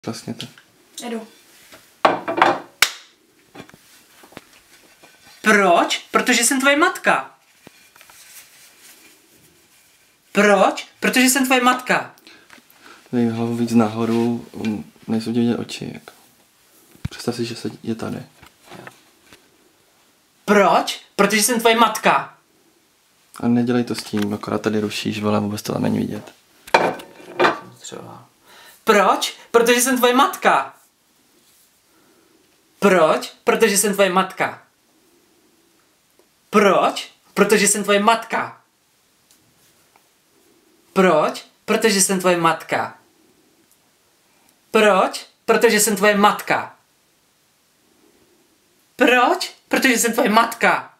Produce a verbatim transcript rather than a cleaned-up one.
Vlastně to. Jedu. Proč? Protože jsem tvoje matka. Proč? Protože jsem tvoje matka. Dej hlavu víc nahoru, nejsou ti vidět oči. Jako. Představ si, že se je tady. Proč? Protože jsem tvoje matka. A nedělej to s tím, akorát tady rušíš, vole, vůbec to tam není vidět. Třeba. Proč? Protože jsem tvoje matka. Proč? Protože jsem tvoje matka. Proč? Protože jsem tvoje matka. Proč? Protože jsem tvoje matka. Proč? Protože jsem tvoje matka. Proč? Protože jsem tvoje matka.